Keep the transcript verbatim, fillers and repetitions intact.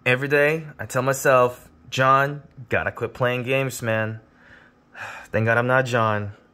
Every day, I tell myself, John, gotta quit playing games, man. Thank God I'm not John.